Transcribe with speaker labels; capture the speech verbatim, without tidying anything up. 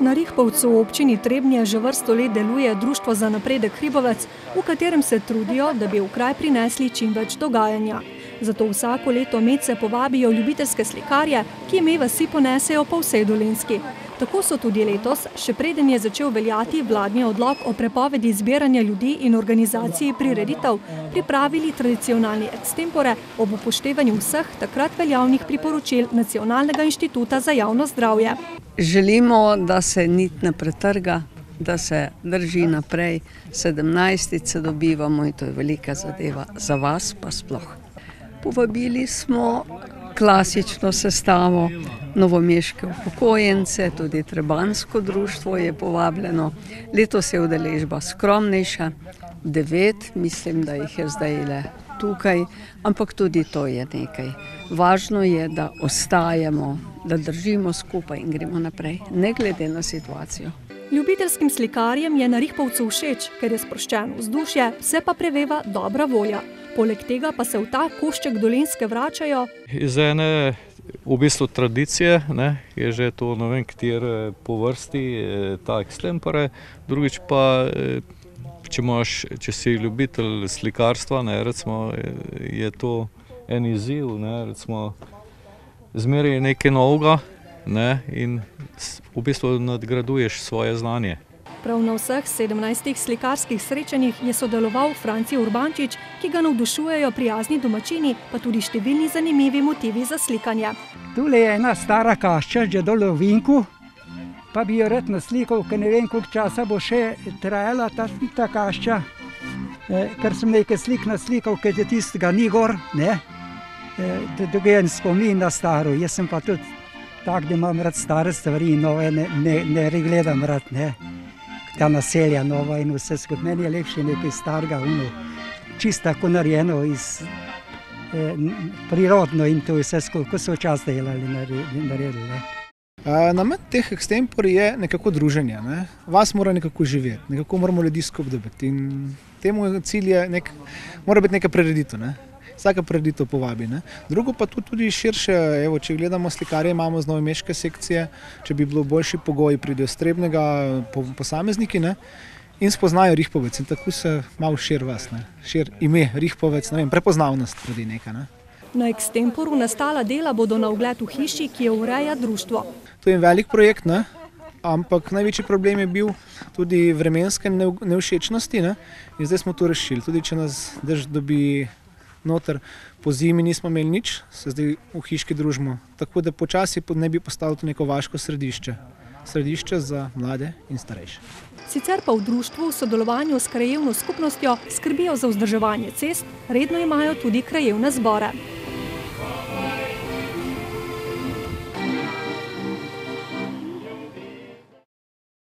Speaker 1: Na Rihpovcu v občini Trebnje že vrsto let deluje Društvo za napredek Hribovec, v katerem se trudijo, da bi v kraj prinesli čim več dogajanja. Zato vsako leto medse povabijo ljubiteljske slikarje, ki ime vasi ponesejo po vsej Dolenjski. Tako so tudi letos, še preden je začel veljati vladni odlok o prepovedi zbiranja ljudi in organizaciji prireditev, pripravili tradicionalni extempore ob upoštevanju vseh takrat veljavnih priporočil Nacionalnega inštituta za javno zdravje.
Speaker 2: Želimo, da se nit ne pretrga, da se drži naprej. sedemnajstič dobivamo in to je velika zadeva za vas pa sploh. Povabili smo klasično sestavo, novomeške upokojence, tudi trebansko društvo je povabljeno. Letos je udeležba skromnejša, devet, mislim, da jih je zdaj le tukaj, ampak tudi to je nekaj. Važno je, da ostajamo, da držimo skupaj in gremo naprej, ne glede na situacijo.
Speaker 1: Ljubiteljskim slikarjem je na Rihpovcu všeč, ker je sproščeno vzdušje, vse pa preveva dobra volja. Poleg tega pa se v ta košček Dolenjske vračajo
Speaker 3: iz ene v bistvu tradicije, ne, je že to ne vem katere po vrsti ta extempore, drugič pa če, imaš, če si ljubitelj slikarstva, ne, recimo, je to en izziv, ne, recimo, zmeraj nekaj novega, ne, in v bistvu nadgraduješ svoje znanje.
Speaker 1: Prav na vseh sedemnajstih slikarskih srečanjih je sodeloval Franci Urbančič, ki ga navdušujejo prijazni domačini, pa tudi številni zanimivi motivi za slikanje.
Speaker 4: Tule je ena stara kašča, že dol v Vinku, pa bi jo rad naslikal, ker ne vem, koliko časa bo še trajala ta, ta kašča, e, ker sem nekaj slik naslikal, ker je tistega ni gor, ne, e, tukaj je en spomin na staro, jaz sem pa tudi tak, da imam rad stare stvari, nove ne, ne, ne gledam rad, ne. Ta naselja nova in vse skupaj. Meni je lepše nekaj starega, uno, čisto tako narejeno, iz, eh, prirodno in to vse skupaj, ko so včasih delali, naredili. Ne.
Speaker 5: Namen teh extempori je nekako druženje. Ne. Vas mora nekako živeti, nekako moramo ljudi skupaj dobiti in temu cilj je, nek, mora biti neka prireditev. Ne. Vsaka prireditev povabi. Ne. Drugo pa tudi širše, evo, če gledamo slikarje, imamo z novomeške sekcije, če bi bilo boljši pogoji, pridejo s Trebnjega posamezniki, ne, in spoznajo Rihpovec in tako se malo šir vas, ne, šir ime Rihpovec, ne vem, prepoznavnost tudi neka. Ne.
Speaker 1: Na extemporu nastala dela bodo na ogled v hiši, ki jo ureja društvo.
Speaker 5: To je velik projekt, ne, ampak največji problem je bil tudi vremenske nevšečnosti, ne, in zdaj smo to rešili. Tudi če nas dež dobi noter, po zimi nismo imeli nič, se zdaj v hiški družimo. Tako da počasi ne bi postalo to neko vaško središče. Središče za mlade in starejše.
Speaker 1: Sicer pa v društvu v sodelovanju s krajevno skupnostjo skrbijo za vzdrževanje cest, redno imajo tudi krajevne zbore.